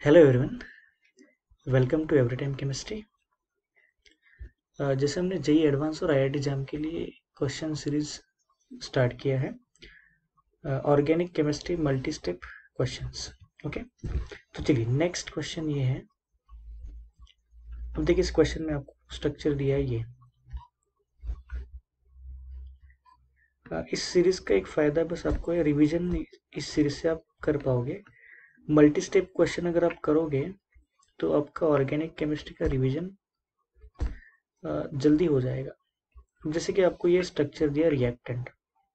Hello everyone, welcome to every time chemistry. जैसे हमने JEE advance और आईआईटी एग्जाम के लिए क्वेश्चन सीरीज स्टार्ट किया है, organic chemistry multi step questions. Okay, तो चलिए नेक्स्ट क्वेश्चन ये है। अब देखिए इस क्वेश्चन में आपको स्ट्रक्चर दिया है ये। इस सीरीज का एक फायदा है, बस आपको रिवीजन इस सीरीज से आप कर पाओगे। मल्टी स्टेप क्वेश्चन अगर आप करोगे तो आपका ऑर्गेनिक केमिस्ट्री का रिवीजन जल्दी हो जाएगा। जैसे कि आपको ये स्ट्रक्चर दिया रिएक्टेंट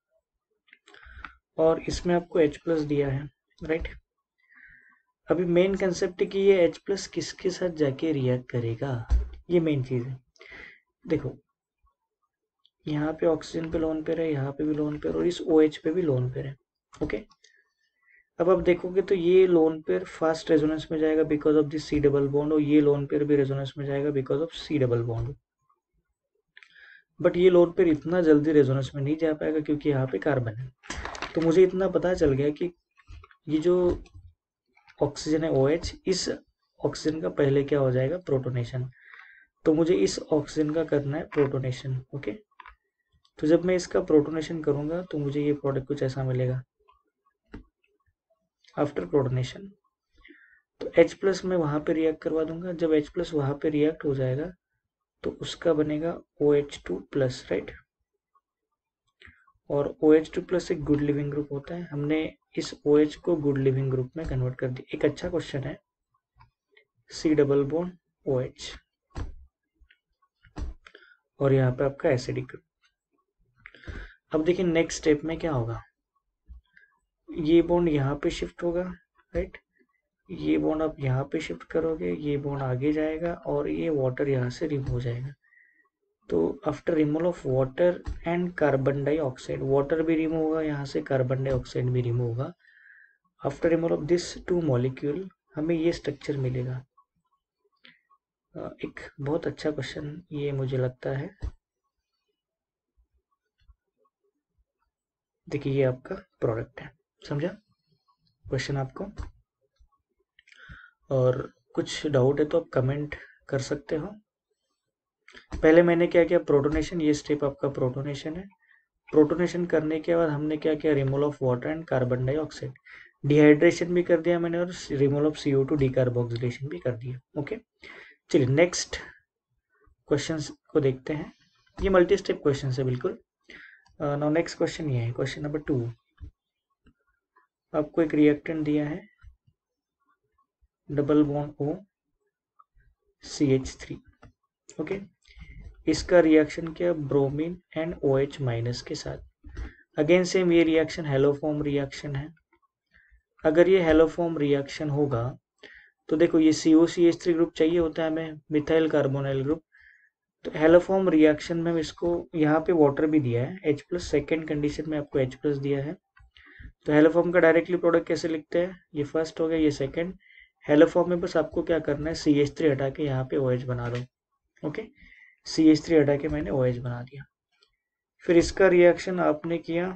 और इसमें आपको H प्लस दिया है, राइट। अभी मेन कंसेप्ट है कि ये H प्लस किसके साथ जाके रिएक्ट करेगा, ये मेन चीज है। देखो यहाँ पे ऑक्सीजन पे लोन पेयर है, यहाँ पे भी लोन पेयर और इस OH पे भी लोन पेयर है। ओके, अब आप देखोगे तो ये लोन पेयर फास्ट रेजोनेंस में जाएगा because of this C double bond, और ये लोन पेयर भी रेजोनेंस में जाएगा because of C double bond. But ये लोन पेयर इतना जल्दी रेजोनेंस में नहीं जा पाएगा क्योंकि यहाँ पे कार्बन है। तो मुझे इतना पता चल गया कि ये जो ऑक्सीजन है OH, इस ऑक्सीजन का पहले क्या हो जाएगा, प्रोटोनेशन। तो मुझे इस ऑक्सीजन का करना है प्रोटोनेशन। ओके, तो जब मैं इसका प्रोटोनेशन करूंगा तो मुझे ये प्रोडक्ट कुछ ऐसा मिलेगा आफ्टर प्रोटोनेशन। तो H प्लस मैं वहां पे रिएक्ट करवा दूंगा। जब H प्लस वहां पे रिएक्ट हो जाएगा तो उसका बनेगा OH2 प्लस, राइट। और OH2 प्लस एक गुड लिविंग ग्रुप होता है, हमने इस OH को गुड लिविंग ग्रुप में कन्वर्ट कर दिया। एक अच्छा क्वेश्चन है, C डबल बॉन्ड OH और यहाँ पे आपका एसिडिक ग्रुप। अब देखिए नेक्स्ट स्टेप में क्या होगा, ये बॉन्ड यहाँ पे शिफ्ट होगा, राइट। ये बॉन्ड आप यहाँ पे शिफ्ट करोगे, ये बॉन्ड आगे जाएगा और ये वाटर यहाँ से रिमूव हो जाएगा। तो after removal of water and carbon dioxide, water भी रिमूव होगा यहाँ से, कार्बन डाइऑक्साइड भी रिमूव होगा। After removal of this two molecule हमें ये स्ट्रक्चर मिलेगा। एक बहुत अच्छा क्वेश्चन ये मुझे लगता है। देखिए ये आपका प्रोडक्ट है, समझा क्वेश्चन आपको? और कुछ डाउट है तो आप कमेंट कर सकते हो। पहले मैंने क्या किया, प्रोटोनेशन, ये स्टेप आपका प्रोटोनेशन है। प्रोटोनेशन करने के बाद हमने क्या किया, removal of water and carbon dioxide, dehydration भी कर दिया मैंने और रिमूवल ऑफ CO2 डिकार्बोक्सिलेशन भी कर दिया। ओके, चलिए नेक्स्ट क्वेश्चंस को देखते हैं। ये मल्टी स्टेप क्वेश्चन है बिल्कुल। नाउ नेक्स्ट क्वेश्चन ये है, क्वेश्चन नंबर 2। आपको एक रिएक्टेंट दिया है double bond O CH3। Okay, इसका रिएक्शन किया ब्रोमीन एंड OH माइनस के साथ। अगेन सेम ये रिएक्शन हेलोफॉर्म रिएक्शन है। अगर ये हेलोफॉर्म रिएक्शन होगा तो देखो ये COCH3 ग्रुप चाहिए होता है हमें, मिथाइल कार्बोनाइल ग्रुप। तो हेलोफॉर्म रिएक्शन में इसको यहाँ पे वाटर भी दिया है H प्लस, सेकेंड कंडीशन में आपको H प्लस दिया है। तो हेलोफॉर्म का डायरेक्टली प्रोडक्ट कैसे लिखते हैं, ये फर्स्ट हो गया, ये सेकेंड। हेलोफॉर्म में बस आपको क्या करना है, CH3 हटा के यहाँ पे OH बना दो। ओके, CH3 हटा के मैंने OH बना दिया। फिर इसका रिएक्शन आपने किया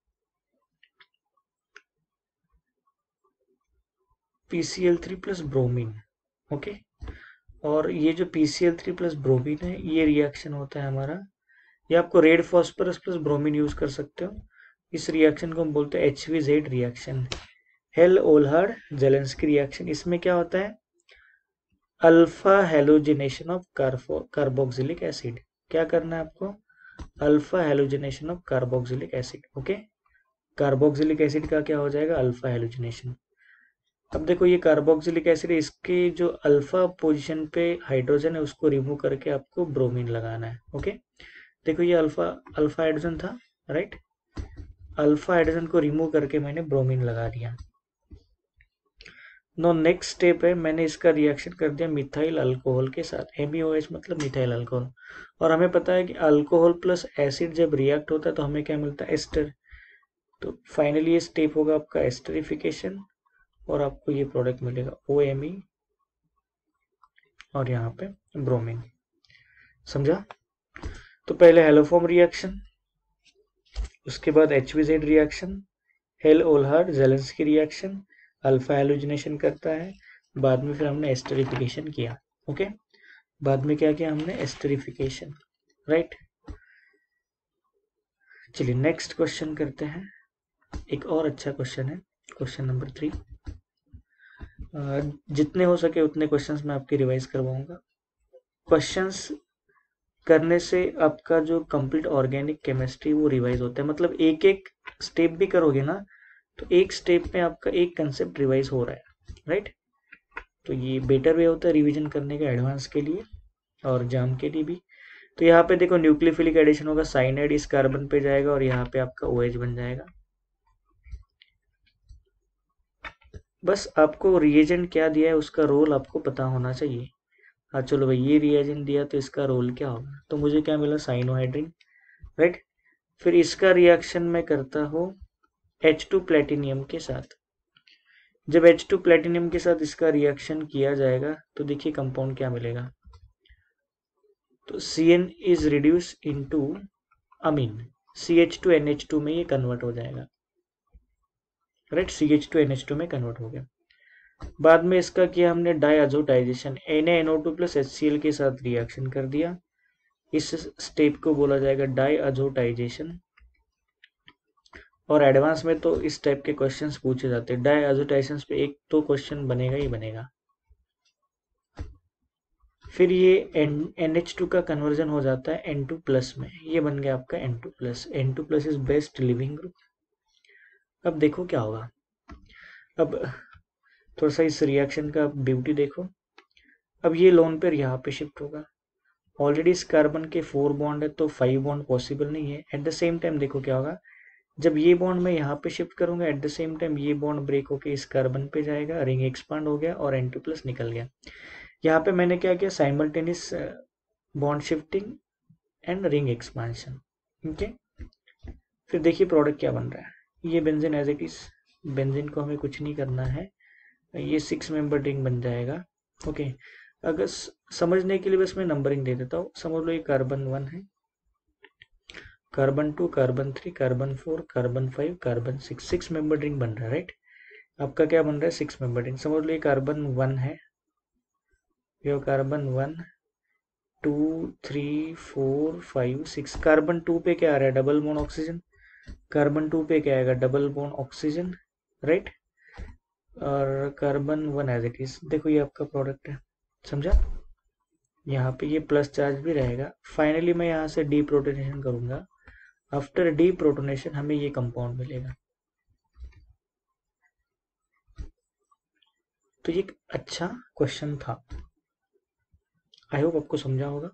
PCl3 प्लस ब्रोमीन। ओके, और ये जो PCl3 प्लस ब्रोमीन है ये रिएक्शन होता है हमारा, ये आपको red phosphorus plus bromine use कर सकते हो। इस रिएक्शन को हम बोलते हैं HVZ reaction, Hell Volhard Zelinsky reaction. इसमें क्या होता है, alpha halogenation of carboxylic acid. क्या करना है आपको, alpha halogenation of carboxylic acid. Okay, carboxylic acid का क्या हो जाएगा, अल्फा हेलोजिनेशन। अब देखो ये कार्बोक्सिलिक एसिड, इसके जो अल्फा पोजीशन पे हाइड्रोजन है उसको रिमूव करके आपको ब्रोमीन लगाना है। ओके, देखो ये अल्फा अल्फा हाइड्रोजन था, राइट। अल्फा हाइड्रोजन को रिमूव करके मैंने ब्रोमीन लगा दिया। नो नेक्स्ट स्टेप है, मैंने इसका रिएक्शन कर दिया मिथाइल अल्कोहल के साथ, MeOH मतलब मिथाइल अल्कोहल। और हमें पता है कि अल्कोहल प्लस एसिड जब रिएक्ट होता है तो हमें क्या मिलता है, एस्टर। तो फाइनली ये स्टेप होगा आपका एस्टरिफिकेशन और आपको ये प्रोडक्ट मिलेगा OMe और यहाँ पे ब्रोमीन। समझा? तो पहले हेलोफॉर्म रिएक्शन, उसके बाद HVZ reaction, Hell Volhard Zelinsky reaction, alpha halogenation करता है, बाद में फिर हमने एस्टरिफिकेशन किया। ओके, बाद में क्या किया हमने, एस्टरिफिकेशन, राइट। चलिए नेक्स्ट क्वेश्चन करते हैं। एक और अच्छा क्वेश्चन है, क्वेश्चन नंबर 3। जितने हो सके उतने क्वेश्चंस मैं आपके रिवाइज करवाऊंगा। क्वेश्चंस करने से आपका जो कंप्लीट ऑर्गेनिक केमिस्ट्री वो रिवाइज होता है, मतलब एक एक स्टेप भी करोगे ना तो एक स्टेप में आपका एक कंसेप्ट रिवाइज हो रहा है, राइट। तो ये बेटर वे होता है रिवीजन करने का एडवांस के लिए और जाम के लिए भी। तो यहाँ पे देखो न्यूक्लियोफिलिक एडिशन होगा, साइनाइड इस कार्बन पे जाएगा और यहाँ पे आपका OH बन जाएगा। बस आपको रिएजेंट क्या दिया है उसका रोल आपको पता होना चाहिए। हाँ चलो भाई, ये रिएजेंट दिया तो इसका रोल क्या होगा, तो मुझे क्या मिला, साइनोहाइड्रिन, राइट। फिर इसका रिएक्शन मैं करता हूँ H2 प्लेटिनियम के साथ। जब H2 प्लेटिनियम के साथ इसका रिएक्शन किया जाएगा तो देखिए कंपाउंड क्या मिलेगा, तो Cn is reduce into amine, CH2NH2 में ये कन्वर्ट हो जाएगा, राइट। CH2NH2 में कन्वर्ट हो गया। बाद में इसका किया हमने डाइअज़ोटाइजेशन, Na NO2 प्लस HCl के साथ रिएक्शन कर दिया। इस स्टेप को बोला जाएगा डाइअज़ोटाइजेशन। और एडवांस में तो इस टाइप के क्वेश्चंस पूछे जाते हैं। डाइअज़ोटाइजेशन पे एक तो क्वेश्चन बनेगा ही बनेगा। फिर ये NH2 का कन्वर्जन हो जाता है N2 प्लस में, ये बन गया आपका N2 plus. N2 plus is best leaving group. अब देखो क्या होगा, अब थोड़ा सा इस रिएक्शन का ब्यूटी देखो। अब ये लोन पेयर यहाँ पे शिफ्ट होगा, ऑलरेडी इस कार्बन के 4 बॉन्ड है तो 5 बॉन्ड पॉसिबल नहीं है। एट द सेम टाइम देखो क्या होगा, जब ये बॉन्ड मैं यहाँ पे शिफ्ट करूंगा एट द सेम टाइम ये बॉन्ड ब्रेक होके इस कार्बन पे जाएगा, रिंग एक्सपांड हो गया और N2 प्लस निकल गया। यहाँ पे मैंने क्या किया, simultaneous bond shifting and ring expansion. Okay, फिर देखिए प्रोडक्ट क्या बन रहा है, ये benzene as it is, benzene को हमें कुछ नहीं करना है, ये 6 मेंबर रिंग बन जाएगा। ओके, अगर समझने के लिए बस मैं नंबरिंग दे देता हूँ। समझ लो ये कार्बन 1 है, carbon 2, carbon 3, carbon 4, carbon 5, carbon 6, 6 member ring बन रहा है, राइट। आपका क्या बन रहा है, 6 मेंबर रिंग। समझ लो ये कार्बन 1 है, ये कार्बन 1, 2, 3, 4, 5, 6। कार्बन 2 पे क्या आ रहा है, डबल बॉन्ड ऑक्सीजन। कार्बन 2 पे क्या आएगा, डबल बॉन्ड ऑक्सीजन, राइट। और कार्बन 1 एज इट इज, देखो ये आपका प्रोडक्ट है, समझा। यहाँ पे ये प्लस चार्ज भी रहेगा। फाइनली मैं यहाँ से डीप्रोटोनेशन करूंगा, आफ्टर डीप्रोटोनेशन हमें ये कंपाउंड मिलेगा। तो ये एक अच्छा क्वेश्चन था, आई होप आपको समझा होगा।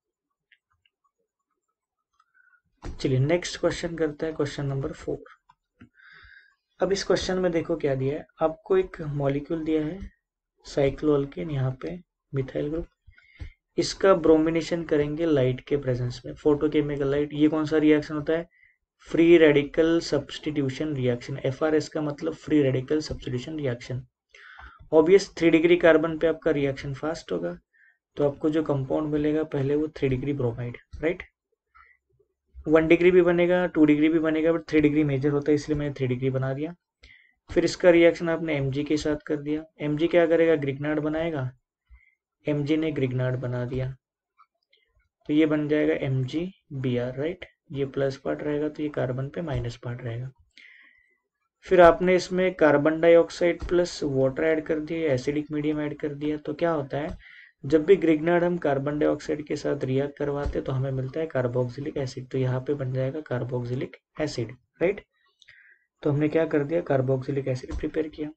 चलिए नेक्स्ट क्वेश्चन करते हैं, क्वेश्चन नंबर 4। अब इस क्वेश्चन में देखो क्या दिया है, आपको एक मॉलिक्यूल दिया है साइक्लोअल्केन, यहाँ पे मिथाइल ग्रुप। इसका ब्रोमिनेशन करेंगे लाइट के प्रेजेंस में, फोटोकेमिकल लाइट। ये कौन सा रिएक्शन होता है, free radical substitution reaction. FRS का मतलब free radical substitution reaction. Obvious 3 degree carbon पे आपका रिएक्शन फास्ट होगा, तो आपको जो कंपाउंड मिलेगा पहले वो 3 डिग्री ब्रोमाइड, राइट। 1 डिग्री भी बनेगा, 2 डिग्री भी बनेगा, बट 3 डिग्री मेजर होता है इसलिए मैंने 3 डिग्री बना दिया। फिर इसका रिएक्शन आपने Mg के साथ कर दिया। Mg क्या करेगा, ग्रिग्नार्ड बनाएगा, Mg ने ग्रिग्नार्ड बना दिया, तो ये बन जाएगा MgBr, राइट। ये प्लस पार्ट रहेगा तो ये कार्बन पे माइनस पार्ट रहेगा। फिर आपने इसमें carbon dioxide plus water add कर दिया, एसिडिक मीडियम ऐड कर दिया, तो क्या होता है, जब भी ग्रिग्नार्ड हम कार्बन डाइऑक्साइड के साथ रिएक्ट करवाते हैं तो हमें मिलता है कार्बोक्सिलिक एसिड, तो यहाँ पे बन जाएगा कार्बोक्सिलिक एसिड, राइट। तो हमने क्या कर दिया, कार्बोक्सिलिक एसिड प्रिपेयर किया।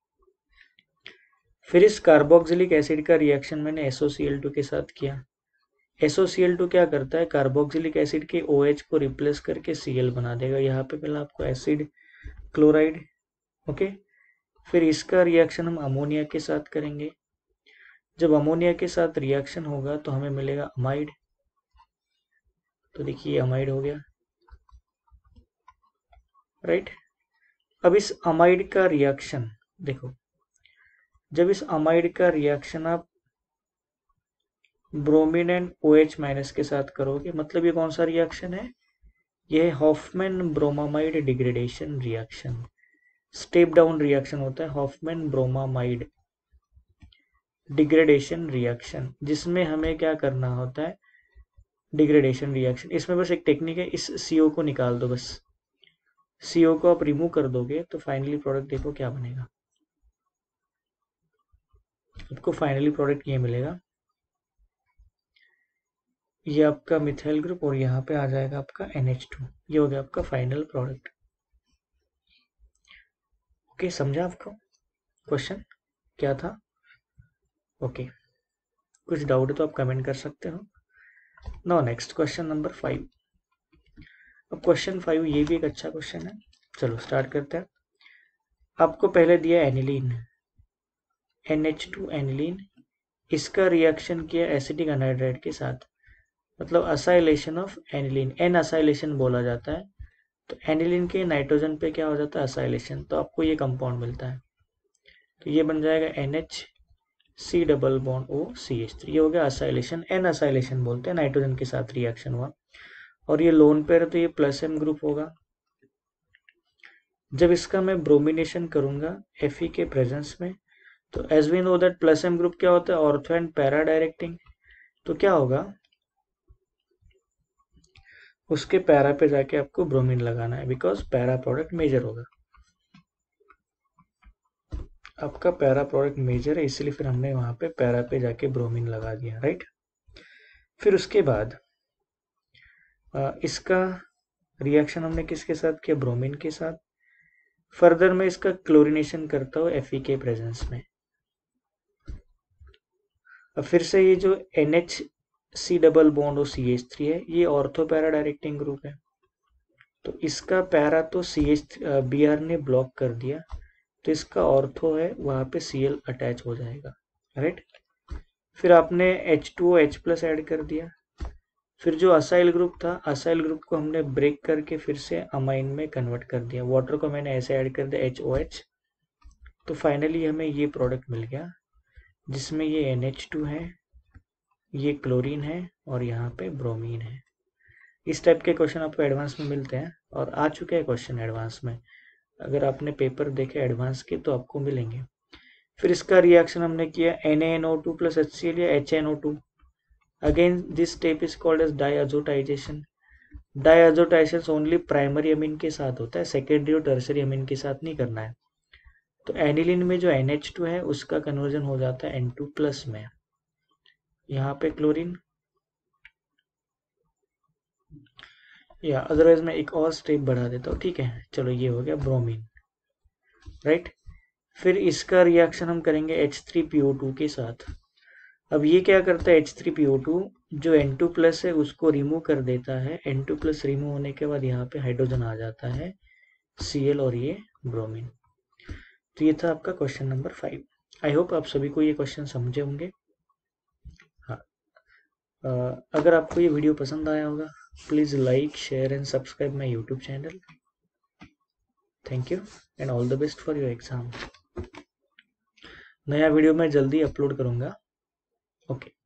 फिर इस कार्बोक्सिलिक एसिड का रिएक्शन मैंने SOCl2 के साथ किया। SOCl2 क्या करता है, कार्बोक्सिलिक एसिड के OH को रिप्लेस करके Cl बना देगा। यहाँ पे मिला आपको एसिड क्लोराइड, ओके। फिर इसका रिएक्शन हम अमोनिया के साथ करेंगे। जब अमोनिया के साथ रिएक्शन होगा तो हमें मिलेगा अमाइड, तो देखिए अमाइड हो गया, राइट। अब इस अमाइड का रिएक्शन देखो, जब इस अमाइड का रिएक्शन आप ब्रोमीन एंड OH माइनस के साथ करोगे, मतलब ये कौन सा रिएक्शन है, ये है Hoffmann bromamide degradation reaction. Step down reaction होता है हॉफमैन ब्रोमामाइड, डिग्रेडेशन रिएक्शन, जिसमें हमें क्या करना होता है, डिग्रेडेशन रिएक्शन। इसमें बस एक टेक्निक है, इस CO को निकाल दो, बस CO को आप रिमूव कर दोगे तो फाइनली प्रोडक्ट देखो क्या बनेगा। आपको फाइनली प्रोडक्ट ये मिलेगा, ये आपका मिथाइल ग्रुप और यहाँ पे आ जाएगा आपका NH2। ये हो गया आपका फाइनल प्रोडक्ट। ओके, समझा आपको क्वेश्चन क्या था? ओके, कुछ डाउट है तो आप कमेंट कर सकते हो। Now next question number 5। अब क्वेश्चन 5 ये भी एक अच्छा क्वेश्चन है, चलो स्टार्ट करते हैं। आपको पहले दिया एनिलीन, NH2 एनिलीन, इसका रिएक्शन किया एसिटिक अनहाइड्राइड के साथ, मतलब acylation of aniline, N acylation बोला जाता है। तो एनिलीन के नाइट्रोजन पे क्या हो जाता है, असाइलेशन, तो आपको ये कंपाउंड मिलता है। तो ये बन जाएगा NH C double bond OCH3। ये हो गया असाइलेशन, एन असाइलेशन बोलते हैं, नाइट्रोजन के साथ रिएक्शन हुआ। और ये लोन पेयर है तो ये +M ग्रुप होगा। जब इसका मैं ब्रोमिनेशन करूंगा Fe के प्रेजेंस में, तो as we know that +M group क्या होता है, ऑर्थो एंड पैरा डायरेक्टिंग। तो क्या होगा, उसके पैरा पे जाके आपको ब्रोमीन लगाना है, बिकॉज पैरा प्रोडक्ट मेजर होगा। आपका पैरा प्रोडक्ट मेजर है, इसलिए फिर हमने वहां पे पैरा पे जाके ब्रोमीन लगा दिया, राइट। फिर उसके बाद इसका रिएक्शन हमने किसके साथ किया, ब्रोमीन के साथ। फर्दर में इसका क्लोरिनेशन करता हूँ Fe के प्रेजेंस में। अब फिर से ये जो NH C double bond OCH3 है, ये ऑर्थो पैरा डायरेक्टिंग ग्रुप है। तो इसका पैरा तो Br ने ब्लॉक कर दिया, तो इसका ऑर्थो है, वहां पे Cl अटैच हो जाएगा, राइट। फिर आपने H2OH+ ऐड कर दिया। फिर जो असाइल ग्रुप था, असाइल ग्रुप को हमने ब्रेक करके फिर से अमाइन में कन्वर्ट कर दिया। वाटर को मैंने ऐसे ऐड कर दिया HOH। तो फाइनली हमें ये प्रोडक्ट मिल गया, जिसमें ये NH2 है, ये क्लोरीन है और यहाँ पे ब्रोमीन है। इस टाइप के क्वेश्चन आपको एडवांस में मिलते हैं, और आ चुके हैं क्वेश्चन एडवांस में। अगर आपने पेपर देखे एडवांस के तो आपको मिलेंगे। फिर इसका रिएक्शन हमने किया NaNO2 + HCl या HNO2। Again this step is called as diazotization. Diazotization only primary amine के साथ होता है, सेकेंडरी और टर्सरी अमीन के साथ नहीं करना है। तो एनिलीन में जो NH2 है उसका कन्वर्जन हो जाता है N2+ में। यहाँ पे क्लोरीन, या अदरवाइज मैं एक और स्टेप बढ़ा देता हूँ, ठीक है। चलो ये हो गया ब्रोमीन, राइट। फिर इसका रिएक्शन हम करेंगे H3PO2 के साथ। अब ये क्या करता है, H3PO2 जो N2+ है उसको रिमूव कर देता है। N2+ रिमूव होने के बाद यहाँ पे हाइड्रोजन आ जाता है Cl और ये ब्रोमीन। तो ये था आपका क्वेश्चन नंबर 5। आई होप आप सभी को ये क्वेश्चन समझे होंगे। हाँ, अगर आपको ये वीडियो पसंद आया होगा, please like, share and subscribe my YouTube channel. Thank you and all the best for your exam. नया वीडियो मैं जल्दी अपलोड करूँगा। ओके।